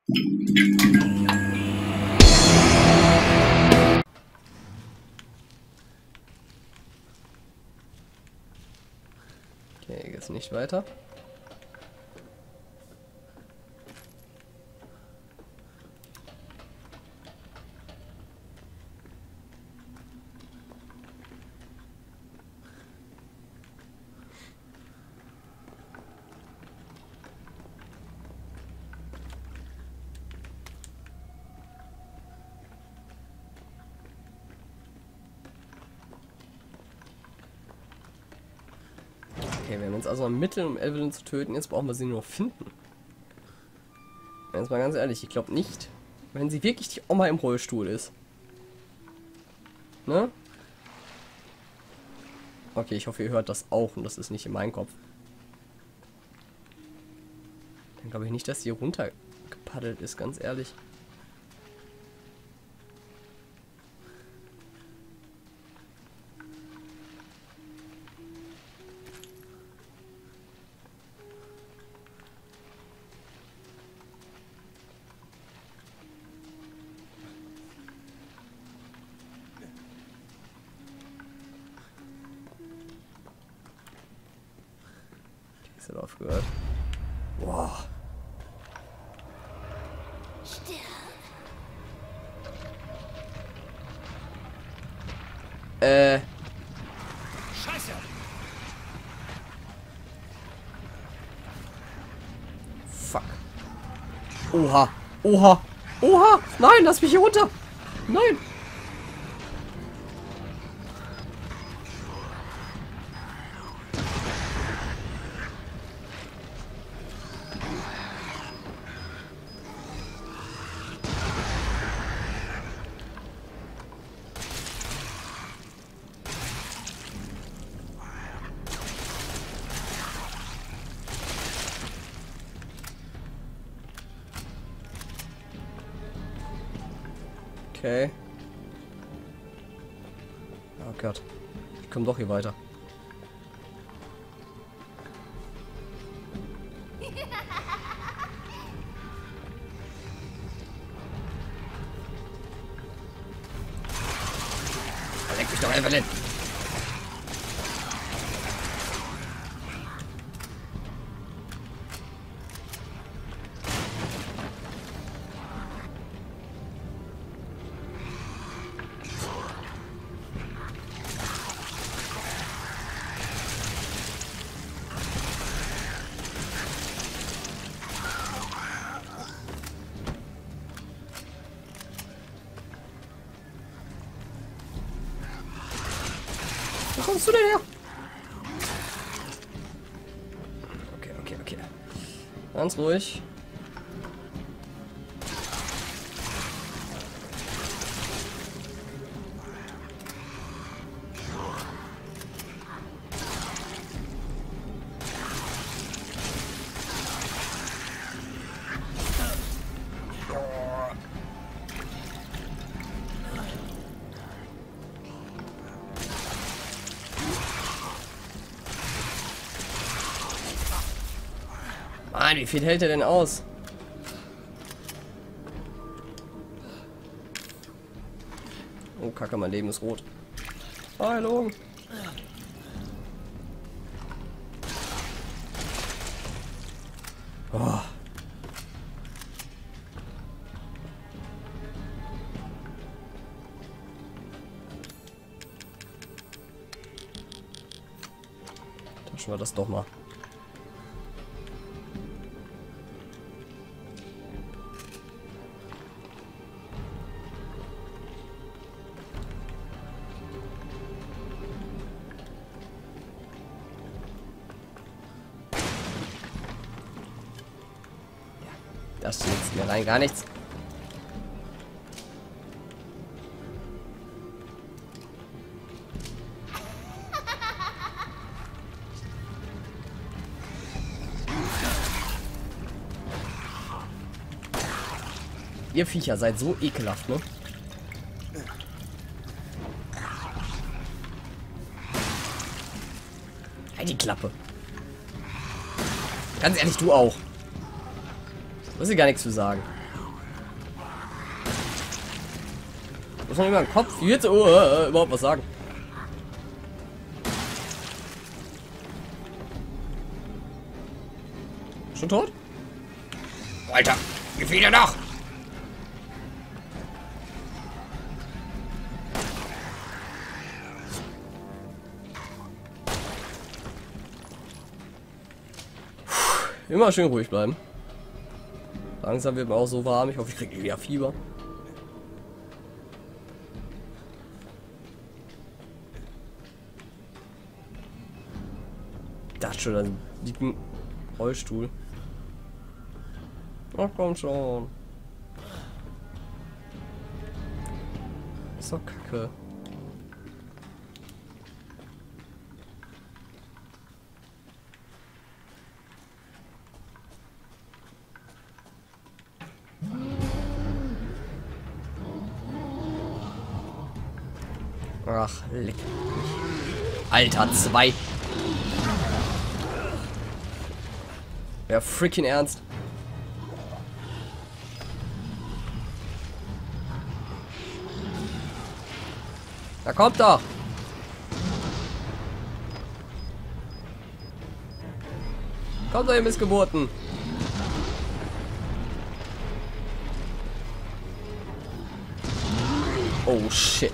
Okay, jetzt nicht weiter. Okay, wir haben jetzt also ein Mittel, um Evelyn zu töten. Jetzt brauchen wir sie nur finden. Jetzt mal ganz ehrlich, ich glaube nicht, wenn sie wirklich die Oma im Rollstuhl ist. Ne? Okay, ich hoffe, ihr hört das auch und das ist nicht in meinem Kopf. Dann glaube ich nicht, dass sie runtergepaddelt ist, ganz ehrlich. Ist er aufgehört? Boah. Scheiße! Fuck. Oha. Oha. Oha. Nein, lass mich hier runter. Nein. Okay. Oh Gott. Ich komme doch hier weiter. Leck mich doch einfach nicht. Wo kommst du denn her? Okay, okay, okay. Ganz ruhig. Mann, wie viel hält er denn aus? Oh, Kacke, mein Leben ist rot. Heilung. Oh. Tauschen wir das doch mal. Das nützt mir rein gar nichts. Ihr Viecher seid so ekelhaft, ne? Halt die Klappe. Ganz ehrlich, du auch. Muss ich gar nichts zu sagen. Muss man über den Kopf jetzt überhaupt was sagen? Schon tot? Alter, wie viele noch? Immer schön ruhig bleiben. Langsam wird mir auch so warm. Ich hoffe, ich kriege wieder Fieber. Ich dachte schon, da liegt ein Rollstuhl. Ach komm schon. Ist doch kacke. Ach, leck mich. Alter, 2. Ja, freaking ernst. Da kommt doch. Kommt doch, ihr Missgeburten. Oh shit.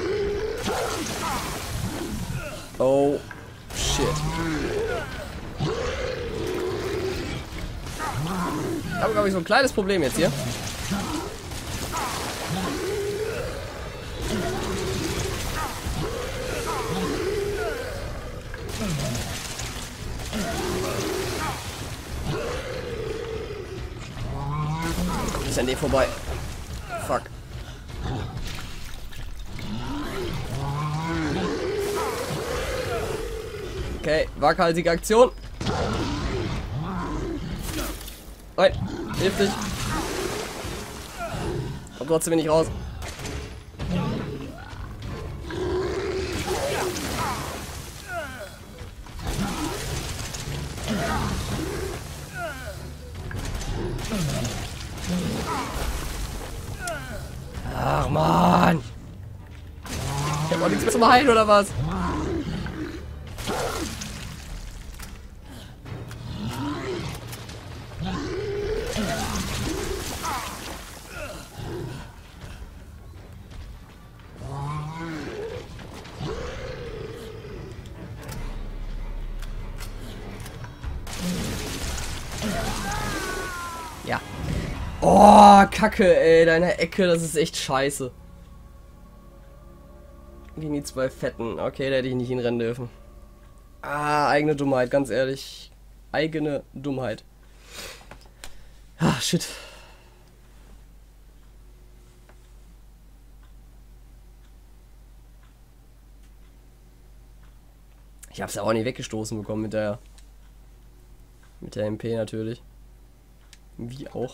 Oh shit. Ich habe, glaube ich, so ein kleines Problem jetzt hier. Ist an dir vorbei. Fuck. Okay, waghalsige Aktion. Nein, hilf nicht. Komm trotzdem nicht raus. Ach man. Ich hab auch nichts mehr zum Heilen oder was? Ja. Oh, Kacke, ey, deine Ecke, das ist echt scheiße. Gegen die 2 Fetten. Okay, da hätte ich nicht hinrennen dürfen. Ah, eigene Dummheit, ganz ehrlich. Eigene Dummheit. Ah, shit. Ich hab's ja auch nicht weggestoßen bekommen mit der MP natürlich. Wie auch.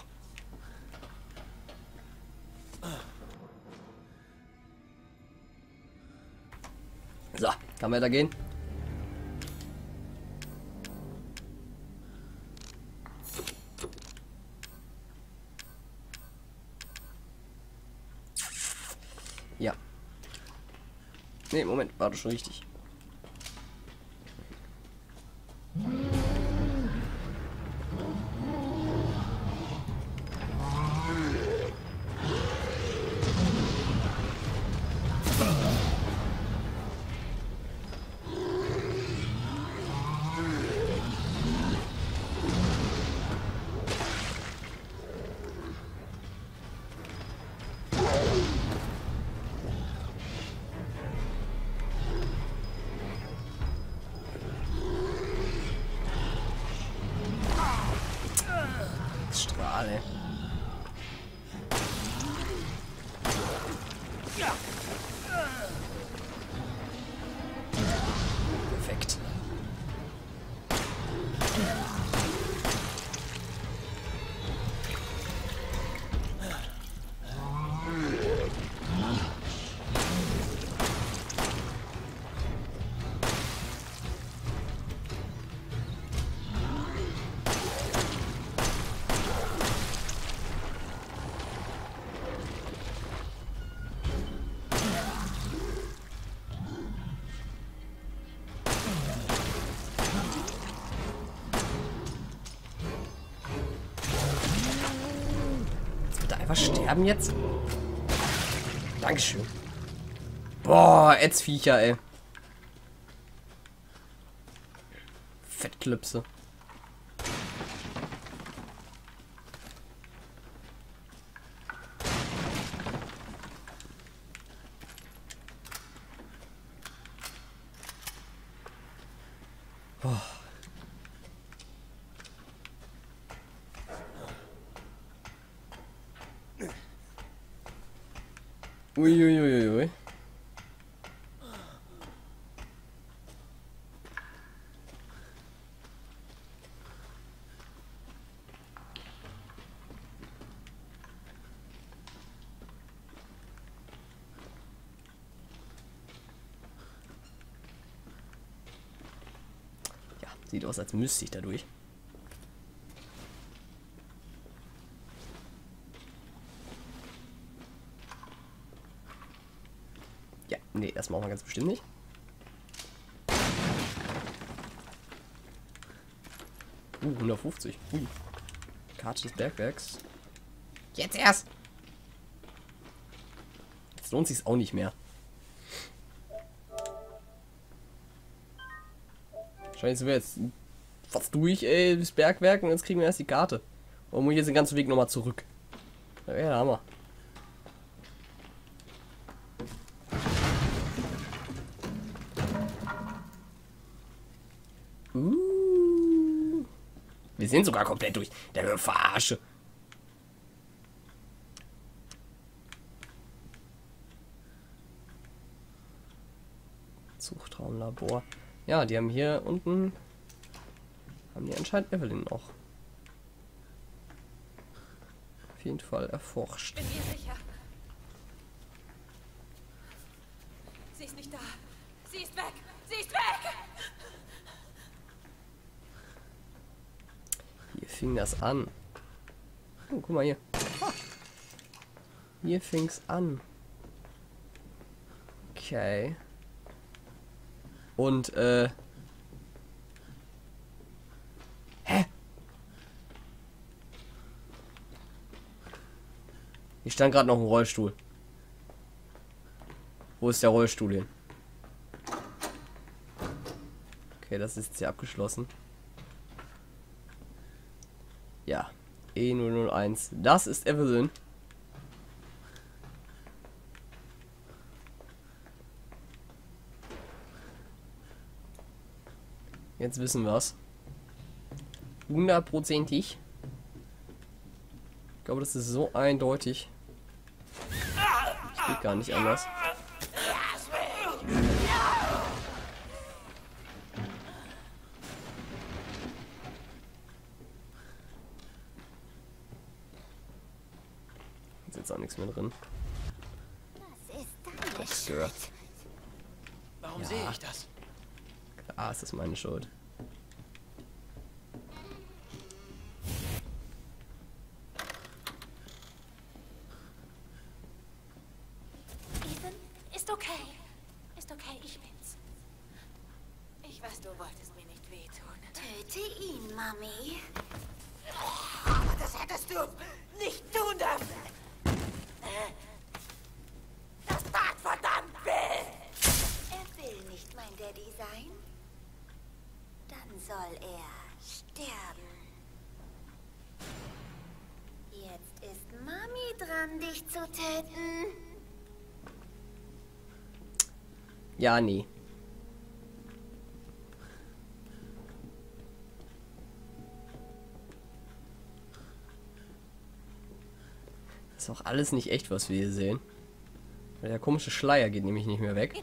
So, kann weitergehen. Ja. Nee, Moment, war doch schon richtig. Strahle. Perfekt. Bitte einfach sterben jetzt? Dankeschön. Boah, Ätzviecher, ey. Fettklipse. Uiuiuiui. Ja, sieht aus, als müsste ich dadurch. Ja, nee, das machen wir ganz bestimmt nicht. 150. Ui. Karte des Bergwerks. Jetzt erst! Jetzt lohnt sich's auch nicht mehr. Wahrscheinlich sind wir jetzt fast durch, ey, das Bergwerk und jetzt kriegen wir erst die Karte. Und muss ich jetzt den ganzen Weg nochmal zurück. Ja, der Hammer. Wir sind sogar komplett durch. Der Verarsche. Suchtraumlabor. Ja, die haben hier unten... Haben die anscheinend Evelyn noch. Auf jeden Fall erforscht. Bin mir sicher. Sie ist nicht da. Sie ist weg. Sie ist weg. Hier fing das an. Oh, guck mal hier. Ah. Hier fing's an. Okay. Und, Hä? Hier stand gerade noch ein Rollstuhl. Wo ist der Rollstuhl hin? Okay, das ist jetzt hier abgeschlossen. Ja, E001. Das ist Evelyn. Jetzt wissen wir es. 100%ig. Ich glaube, das ist so eindeutig. Das geht gar nicht anders. Ist jetzt auch nichts mehr drin. Das ist deine Gehört. Warum Ja. sehe ich das? Ah, es ist meine Schuld. Ethan, ist okay. Ist okay, ich bin's. Ich weiß, du wolltest mir nicht wehtun. Töte ihn, Mami. Aber das hättest du nicht tun dürfen. Das tat verdammt weh. Er will nicht mein Daddy sein. Dann soll er sterben. Jetzt ist Mami dran, dich zu töten. Ja, nee. Das ist auch alles nicht echt, was wir hier sehen. Der komische Schleier geht nämlich nicht mehr weg.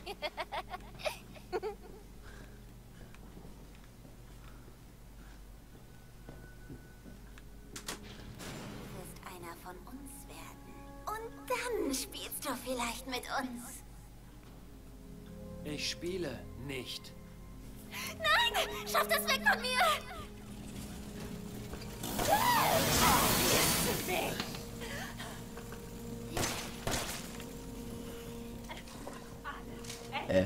Du wirst einer von uns werden. Und dann spielst du vielleicht mit uns. Ich spiele nicht. Nein! Schaff das weg von mir! Äh.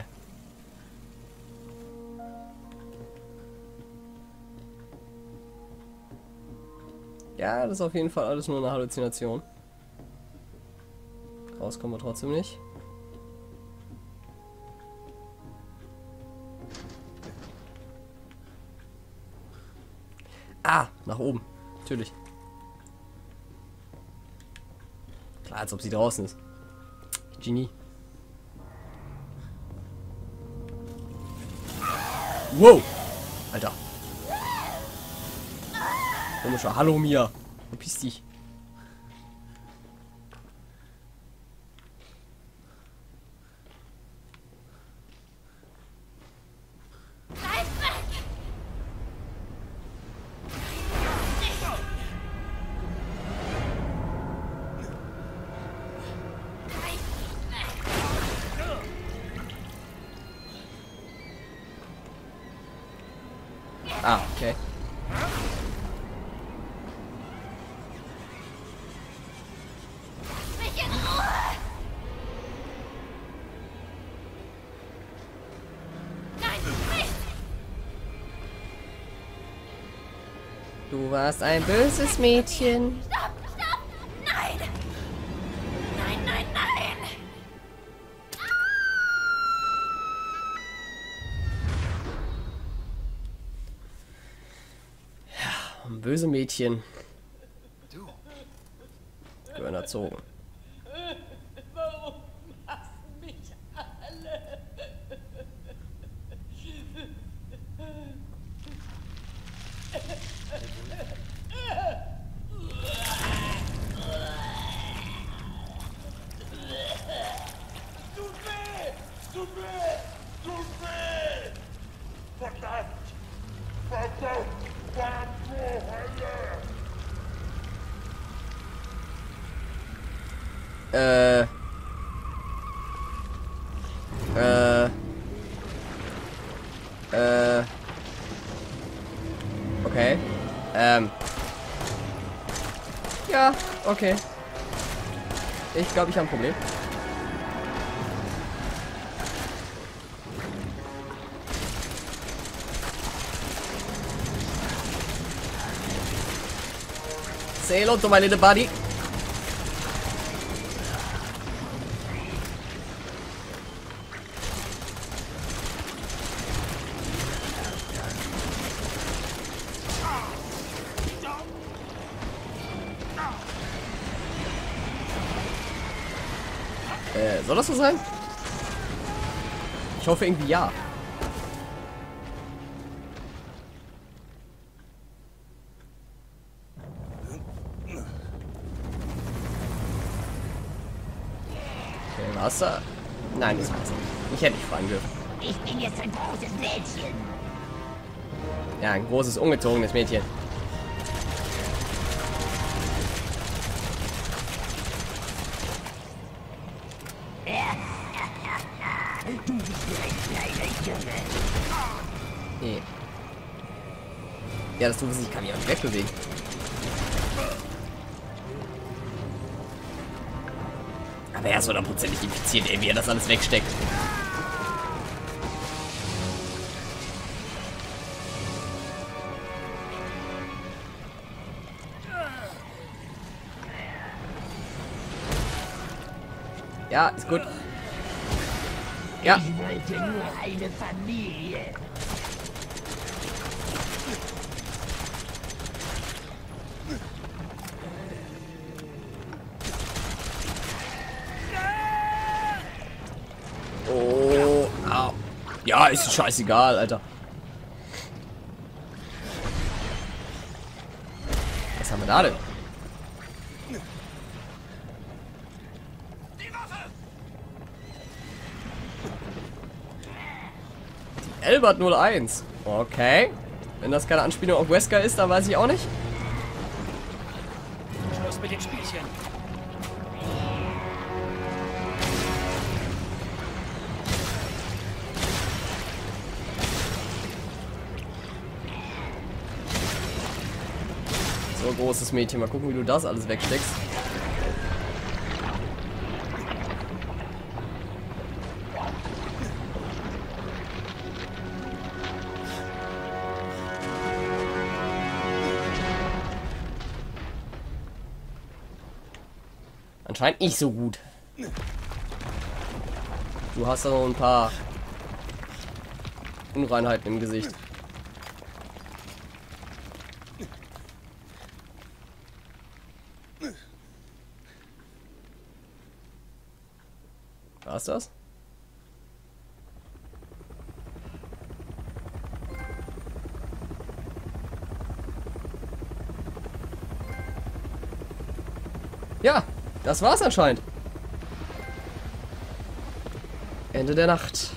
Ja, das ist auf jeden Fall alles nur eine Halluzination. Raus kommen wir trotzdem nicht. Ah, nach oben. Natürlich. Klar, als ob sie draußen ist. Genie. Wow! Alter. Komischer. Hallo Mia. Verpiss dich. Ah, okay. Mich in Ruhe! Nein, nicht! Du warst ein böses Mädchen. Stopp, stopp! Nein! Nein, nein, nein! Böse Mädchen Du, gehören erzogen. Warum hassen mich alle? Tut weh! Tut weh! Tut weh! Verdammt! Verdammt! Verdammt zur Hölle! Okay. Ja, okay. Ich glaube, ich habe ein Problem. Say hello to my little buddy. Soll das so sein? Ich hoffe irgendwie ja. Okay, Wasser? Nein, das war's nicht. Ich hätte nicht fragen dürfen. Ich bin jetzt ein großes Mädchen. Ja, ein großes, ungezogenes Mädchen. Du bist nur ein kleiner Junge. Nee. Ja, das tut es nicht. Ich kann mich auch nicht wegbewegen. Aber er ist 100%ig infiziert, ey, wie er das alles wegsteckt. Ja, ist gut. Ja. Ich wollte nur eine Familie. Oh, au. Ja, ist scheißegal, Alter. Was haben wir da denn? Elbert 01. Okay. Wenn das keine Anspielung auf Wesker ist, dann weiß ich auch nicht. Schluss mit den Spielchen. So, großes Mädchen. Mal gucken, wie du das alles wegsteckst. Anscheinend nicht so gut. Du hast da noch ein paar Unreinheiten im Gesicht. War's das? Ja, das war's anscheinend. Ende der Nacht.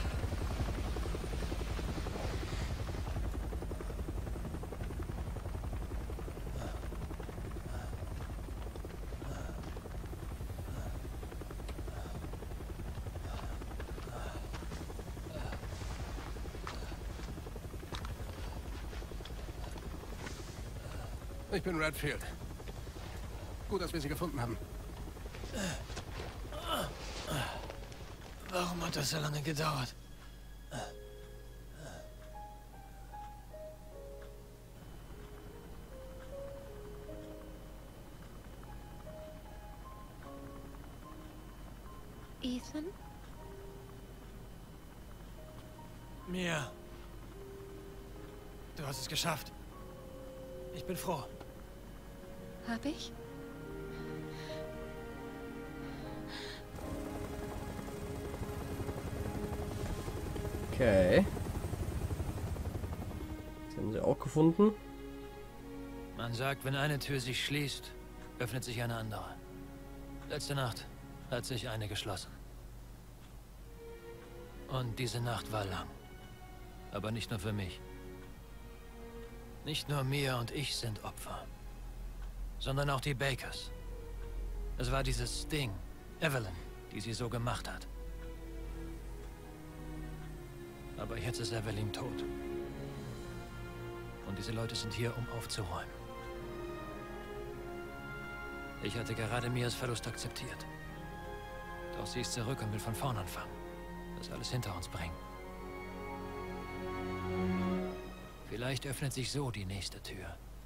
Ich bin Redfield. Gut, dass wir sie gefunden haben. Warum hat das so lange gedauert? Ethan? Mia. Du hast es geschafft. Ich bin froh. Hab ich? Okay. Das haben sie auch gefunden. Man sagt, wenn eine Tür sich schließt, öffnet sich eine andere. Letzte Nacht hat sich eine geschlossen. Und diese Nacht war lang. Aber nicht nur für mich. Nicht nur Mia und ich sind Opfer, sondern auch die Bakers. Es war dieses Ding, Evelyn, die sie so gemacht hat. Aber jetzt ist Evelyn tot. Und diese Leute sind hier, um aufzuräumen. Ich hatte gerade Mias Verlust akzeptiert. Doch sie ist zurück und will von vorn anfangen. Das alles hinter uns bringen. Vielleicht öffnet sich so die nächste Tür.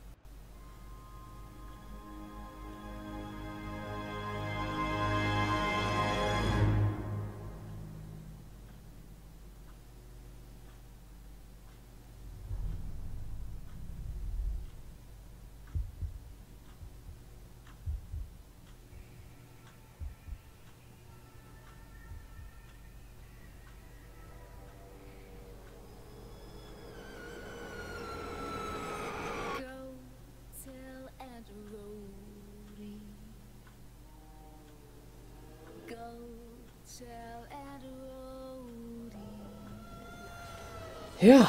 Ja.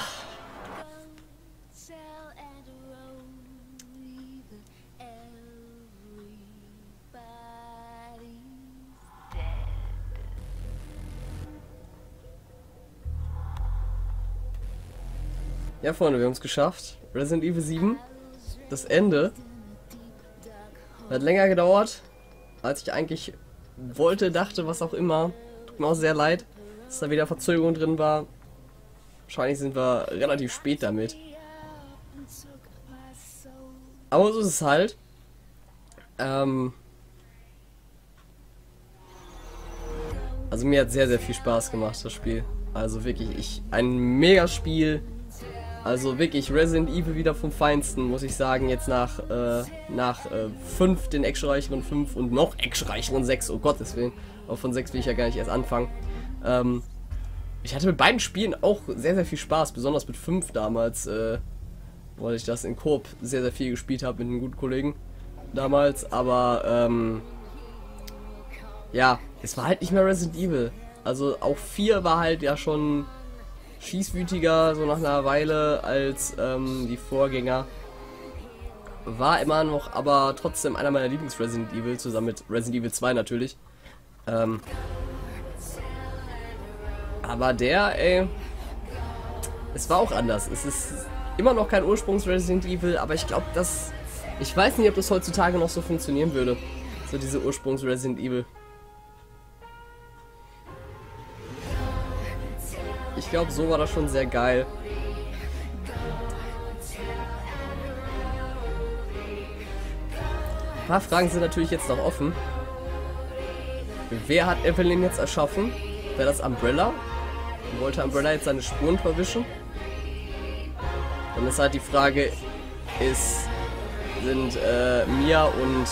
Ja, Freunde, wir haben es geschafft. Resident Evil 7. Das Ende. Hat länger gedauert, als ich eigentlich wollte, dachte, was auch immer. Tut mir auch sehr leid, dass da wieder Verzögerung drin war. Wahrscheinlich sind wir relativ spät damit. Aber so ist es halt. Also mir hat sehr, sehr viel Spaß gemacht, das Spiel. Also wirklich, ein Mega-Spiel. Also wirklich Resident Evil wieder vom Feinsten, muss ich sagen. Jetzt nach 5, den actionreicheren 5 und noch actionreicheren 6. Oh Gottes Willen. Aber von 6 will ich ja gar nicht erst anfangen. Ich hatte mit beiden Spielen auch sehr, sehr viel Spaß. Besonders mit 5 damals. Weil ich das in Koop sehr, sehr viel gespielt habe mit einem guten Kollegen. Damals. Aber ja, es war halt nicht mehr Resident Evil. Also auch 4 war halt ja schon schießwütiger, so nach einer Weile, als die Vorgänger. War immer noch, aber trotzdem einer meiner Lieblings-Resident Evil, zusammen mit Resident Evil 2 natürlich. Aber es war auch anders. Es ist immer noch kein Ursprungs-Resident Evil, aber ich glaube, ich weiß nicht, ob das heutzutage noch so funktionieren würde. So diese Ursprungs-Resident Evil. Ich glaube, so war das schon sehr geil. Ein paar Fragen sind natürlich jetzt noch offen. wer hat Evelyn jetzt erschaffen? Wäre das Umbrella? Wollte Umbrella jetzt seine Spuren verwischen? Dann ist halt die Frage, sind Mia und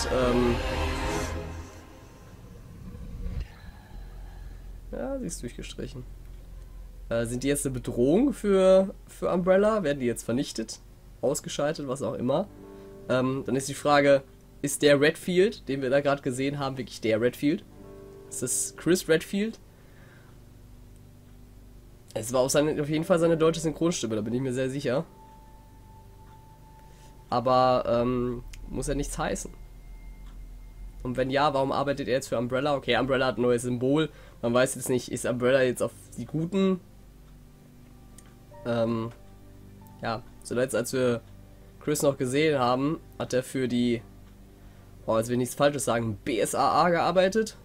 ja, sie ist durchgestrichen. Sind die jetzt eine Bedrohung für Umbrella? Werden die jetzt vernichtet? Ausgeschaltet? Was auch immer. Dann ist die Frage, ist der Redfield, den wir da gerade gesehen haben, wirklich der Redfield? Ist das Chris Redfield? Es war auf jeden Fall seine deutsche Synchronstimme, da bin ich mir sehr sicher. Aber muss ja nichts heißen. Und wenn ja, warum arbeitet er jetzt für Umbrella? Okay, Umbrella hat ein neues Symbol. Man weiß jetzt nicht, ist Umbrella jetzt auf die Guten? Ja, zuletzt als wir Chris noch gesehen haben, hat er für die, jetzt will ich nichts Falsches sagen, BSAA gearbeitet.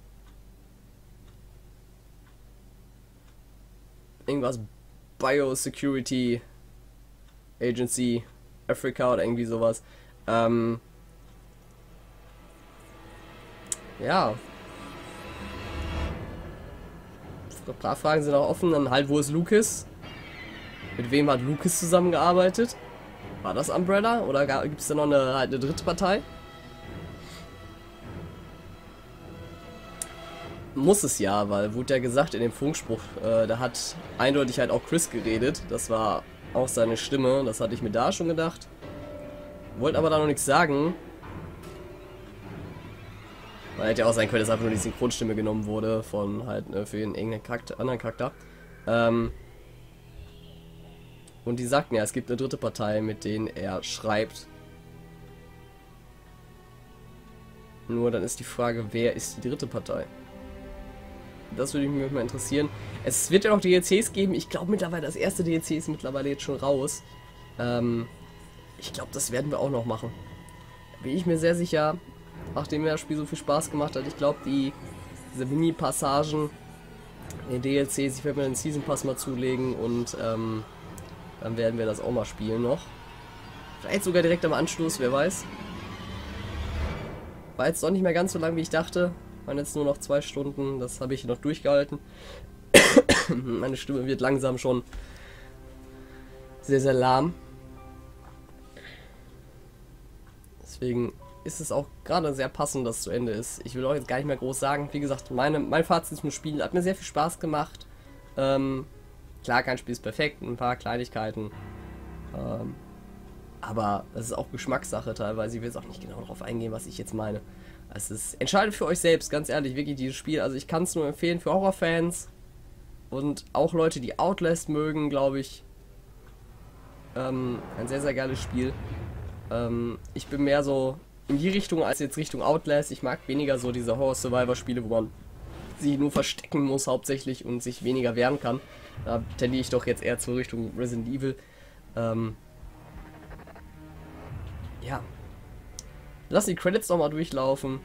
Irgendwas Biosecurity Agency Africa oder irgendwie sowas. Ja. Ein paar Fragen sind auch offen. Dann halt, wo ist Lucas? Mit wem hat Lucas zusammengearbeitet? War das Umbrella? Oder gibt es da noch eine dritte Partei? Muss es ja, weil wurde ja gesagt in dem Funkspruch, da hat eindeutig halt auch Chris geredet. Das war auch seine Stimme. Das hatte ich mir da schon gedacht. Wollte aber da noch nichts sagen. Man hätte ja auch sein können, dass einfach nur die Synchronstimme genommen wurde von halt für irgendeinen anderen Charakter. Und die sagten ja, es gibt eine dritte Partei, mit denen er schreibt. Nur dann ist die Frage, wer ist die dritte Partei? Das würde mich mal interessieren. Es wird ja noch DLCs geben. Ich glaube mittlerweile, das erste DLC ist mittlerweile jetzt schon raus. Ich glaube, das werden wir auch noch machen. Da bin ich mir sehr sicher, nachdem mir das Spiel so viel Spaß gemacht hat. Ich glaube, diese Mini-Passagen, den DLCs, ich werde mir den Season Pass mal zulegen und dann werden wir das auch mal spielen noch. Vielleicht sogar direkt am Anschluss, wer weiß. War jetzt doch nicht mehr ganz so lang, wie ich dachte. Waren jetzt nur noch 2 Stunden, das habe ich noch durchgehalten. Meine Stimme wird langsam schon sehr, sehr lahm. Deswegen ist es auch gerade sehr passend, dass es zu Ende ist. Ich will auch jetzt gar nicht mehr groß sagen. Wie gesagt, mein Fazit zum Spiel hat mir sehr viel Spaß gemacht. Klar, kein Spiel ist perfekt, ein paar Kleinigkeiten. Aber das ist auch Geschmackssache teilweise. Ich will jetzt auch nicht genau darauf eingehen, was ich jetzt meine. Es ist, entscheidet für euch selbst, ganz ehrlich, wirklich dieses Spiel. Also ich kann es nur empfehlen für Horrorfans und auch Leute, die Outlast mögen, glaube ich. Ein sehr, sehr geiles Spiel. Ich bin mehr so in die Richtung als jetzt Richtung Outlast. Ich mag weniger so diese Horror-Survivor-Spiele, wo man sich nur verstecken muss hauptsächlich und sich weniger wehren kann. Da tendiere ich doch jetzt eher zur Richtung Resident Evil. Ja. Lass die Credits nochmal durchlaufen.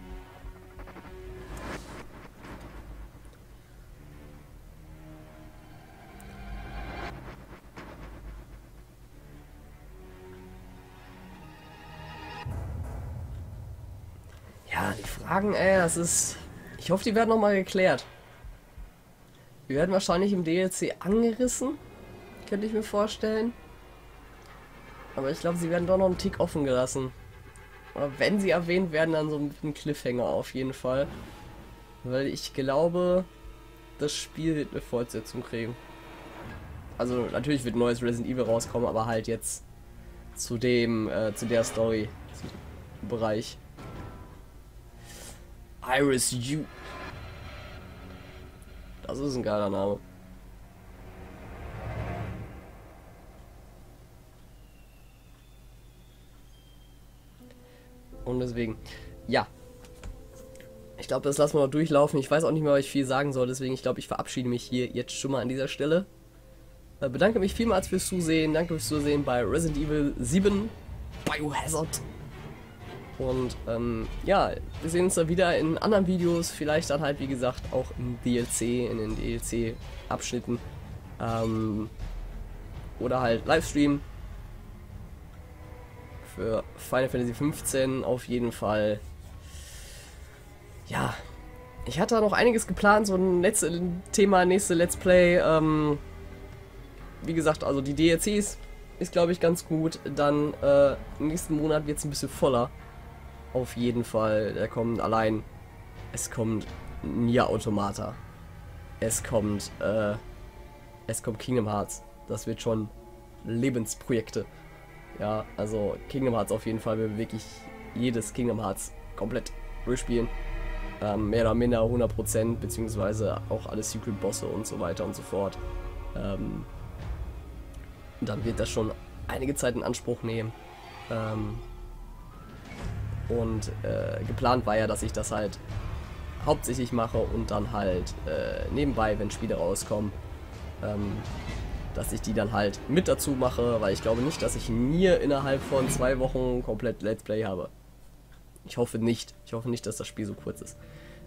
Ja, die Fragen, das ist... Ich hoffe, die werden nochmal geklärt. Die werden wahrscheinlich im DLC angerissen. Könnte ich mir vorstellen. Aber ich glaube, sie werden doch noch einen Tick offen gelassen. Oder wenn sie erwähnt werden, dann so mit einem Cliffhanger auf jeden Fall. Weil ich glaube, das Spiel wird eine Fortsetzung kriegen. Also natürlich wird ein neues Resident Evil rauskommen, aber halt jetzt zu der Story, Bereich. Iris U. Das ist ein geiler Name. Und deswegen, ja. Ich glaube, das lassen wir noch durchlaufen. Ich weiß auch nicht mehr, was ich viel sagen soll. Deswegen, ich glaube, ich verabschiede mich hier jetzt schon mal an dieser Stelle. Bedanke mich vielmals fürs Zusehen. Danke fürs Zusehen bei Resident Evil 7 Biohazard. Und ja, wir sehen uns dann wieder in anderen Videos. Vielleicht dann halt, wie gesagt, auch im DLC, in den DLC-Abschnitten. Oder halt Livestream. Für Final Fantasy 15 auf jeden Fall. Ja, ich hatte da noch einiges geplant, so ein Thema, nächste Let's Play. Wie gesagt, also die DLCs ist, glaube ich, ganz gut. Dann im nächsten Monat wird es ein bisschen voller. Auf jeden Fall. Es kommt Nier Automata. Es kommt Kingdom Hearts. Das wird schon Lebensprojekte. Ja, also Kingdom Hearts auf jeden Fall. Wir wirklich jedes Kingdom Hearts komplett durchspielen. Mehr oder minder 100%, beziehungsweise auch alle Secret Bosse und so weiter und so fort. Dann wird das schon einige Zeit in Anspruch nehmen. Geplant war ja, dass ich das halt hauptsächlich mache und dann halt nebenbei, wenn Spiele rauskommen, dass ich die dann halt mit dazu mache, weil ich glaube nicht, dass ich Nier innerhalb von 2 Wochen komplett Let's Play habe. Ich hoffe nicht. Ich hoffe nicht, dass das Spiel so kurz ist.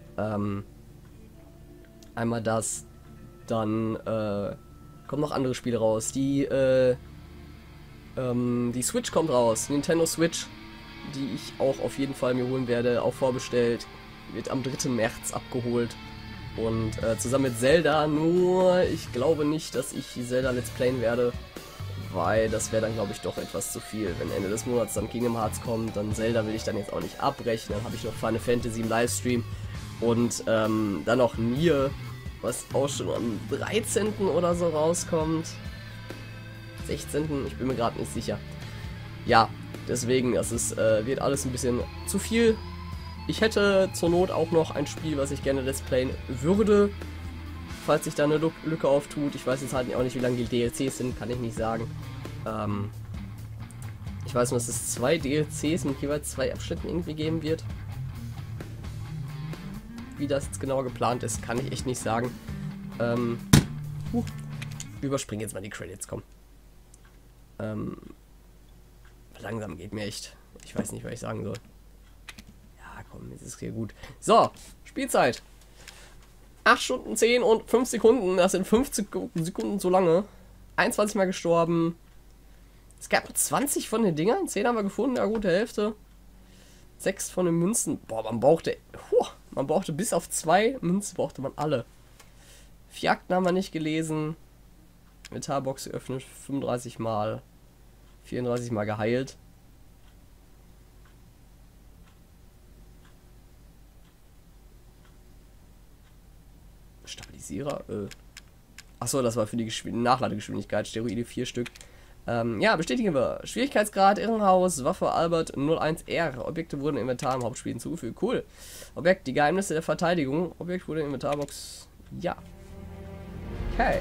Einmal das, dann kommen noch andere Spiele raus. Die Switch kommt raus, Nintendo Switch, die ich auch auf jeden Fall mir holen werde, auch vorbestellt. Wird am 3. März abgeholt. Und zusammen mit Zelda, nur ich glaube nicht, dass ich Zelda Let's Playen werde, weil das wäre dann, glaube ich, doch etwas zu viel. Wenn Ende des Monats dann Kingdom Hearts kommt, dann Zelda will ich dann jetzt auch nicht abbrechen. Dann habe ich noch Final Fantasy im Livestream und dann noch Nier, was auch schon am 13. oder so rauskommt. 16. Ich bin mir gerade nicht sicher. Ja, deswegen, wird alles ein bisschen zu viel. Ich hätte zur Not auch noch ein Spiel, was ich gerne Let's Playen würde, falls sich da eine Lücke auftut. Ich weiß jetzt halt auch nicht, wie lange die DLCs sind, kann ich nicht sagen. Ich weiß nur, dass es 2 DLCs mit jeweils 2 Abschnitten irgendwie geben wird. Wie das jetzt genau geplant ist, kann ich echt nicht sagen. Überspringen jetzt mal die Credits, komm. Langsam geht mir echt. Ich weiß nicht, was ich sagen soll. Ja, komm, jetzt ist hier gut. So, Spielzeit. 8 Stunden 10 und 5 Sekunden. Das sind 50 Sekunden zu lange. 21 Mal gestorben. Es gab nur 20 von den Dingern. 10 haben wir gefunden, ja, gute Hälfte. 6 von den Münzen. Boah, man brauchte bis auf 2 Münzen brauchte man alle. 4 Akten haben wir nicht gelesen. Metallbox geöffnet, 35 Mal. 34 Mal geheilt. Stabilisierer? Achso, das war für die Nachladegeschwindigkeit. Steroide 4 Stück. Ja, bestätigen wir. Schwierigkeitsgrad Irrenhaus, Waffe Albert 01R. Objekte wurden im Inventar im Hauptspiel hinzugefügt. Cool. Objekt, die Geheimnisse der Verteidigung. Objekt wurde in Inventarbox. Ja. Okay.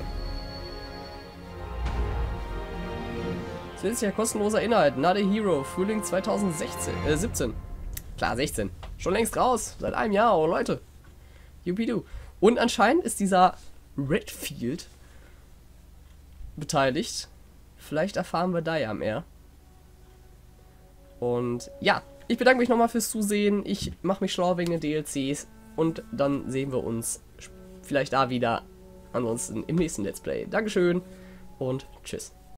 Zusätzlicher kostenloser Inhalt. Not a Hero. Frühling 2017. Klar, 16. Schon längst raus. Seit einem Jahr, oh Leute. Jupidu. Und anscheinend ist dieser Redfield beteiligt. Vielleicht erfahren wir da ja mehr. Und ja, ich bedanke mich nochmal fürs Zusehen. Ich mache mich schlau wegen den DLCs. Und dann sehen wir uns vielleicht da wieder. Ansonsten im nächsten Let's Play. Dankeschön und tschüss.